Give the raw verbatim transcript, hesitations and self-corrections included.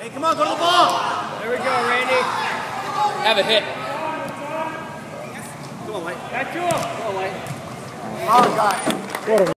Hey, come on, go to the ball. There we go, Randy. Have a hit. Come on, White. Back to him. Come on, White. Oh, God.